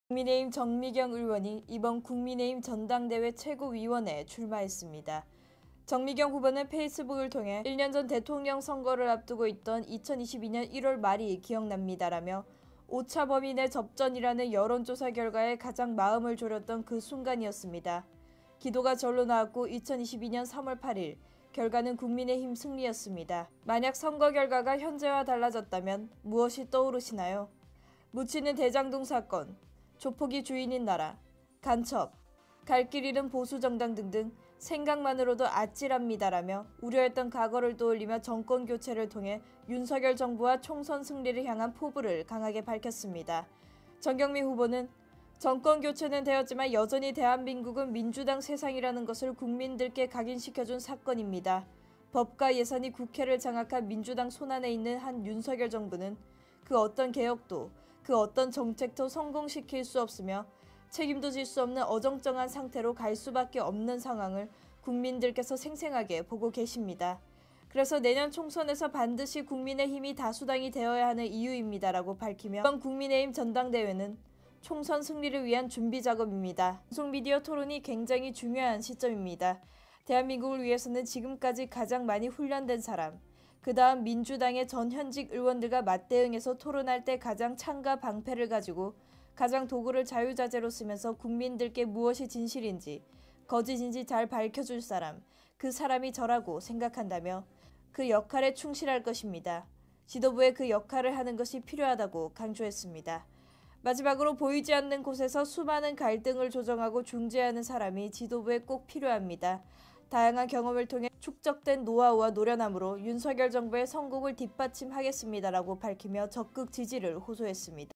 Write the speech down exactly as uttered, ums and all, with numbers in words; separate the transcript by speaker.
Speaker 1: 국민의힘 정미경 의원이 이번 국민의힘 전당대회 최고위원회에 출마했습니다. 정미경 후보는 페이스북을 통해 일 년 전 대통령 선거를 앞두고 있던 이천이십이 년 일월 말이 기억납니다라며 오차 범위 내 접전이라는 여론조사 결과에 가장 마음을 졸였던 그 순간이었습니다. 기도가 절로 나왔고 이천이십이 년 삼월 팔일 결과는 국민의힘 승리였습니다. 만약 선거 결과가 현재와 달라졌다면 무엇이 떠오르시나요? 묻히는 대장동 사건, 조폭이 주인인 나라, 간첩, 갈 길 잃은 보수정당 등등 생각만으로도 아찔합니다라며 우려했던 과거를 떠올리며 정권교체를 통해 윤석열 정부와 총선 승리를 향한 포부를 강하게 밝혔습니다. 정경미 후보는 정권교체는 되었지만 여전히 대한민국은 민주당 세상이라는 것을 국민들께 각인시켜준 사건입니다. 법과 예산이 국회를 장악한 민주당 손안에 있는 한 윤석열 정부는 그 어떤 개혁도 그 어떤 정책도 성공시킬 수 없으며 책임도 질 수 없는 어정쩡한 상태로 갈 수밖에 없는 상황을 국민들께서 생생하게 보고 계십니다. 그래서 내년 총선에서 반드시 국민의힘이 다수당이 되어야 하는 이유입니다라고 밝히며 이번 국민의힘 전당대회는 총선 승리를 위한 준비 작업입니다. 방송미디어 토론이 굉장히 중요한 시점입니다. 대한민국을 위해서는 지금까지 가장 많이 훈련된 사람, 그 다음 민주당의 전 현직 의원들과 맞대응해서 토론할 때 가장 창과 방패를 가지고 가장 도구를 자유자재로 쓰면서 국민들께 무엇이 진실인지 거짓인지 잘 밝혀줄 사람, 그 사람이 저라고 생각한다며 그 역할에 충실할 것입니다. 지도부에 그 역할을 하는 것이 필요하다고 강조했습니다. 마지막으로 보이지 않는 곳에서 수많은 갈등을 조정하고 중재하는 사람이 지도부에 꼭 필요합니다. 다양한 경험을 통해 축적된 노하우와 노련함으로 윤석열 정부의 성공을 뒷받침하겠습니다라고 밝히며 적극 지지를 호소했습니다.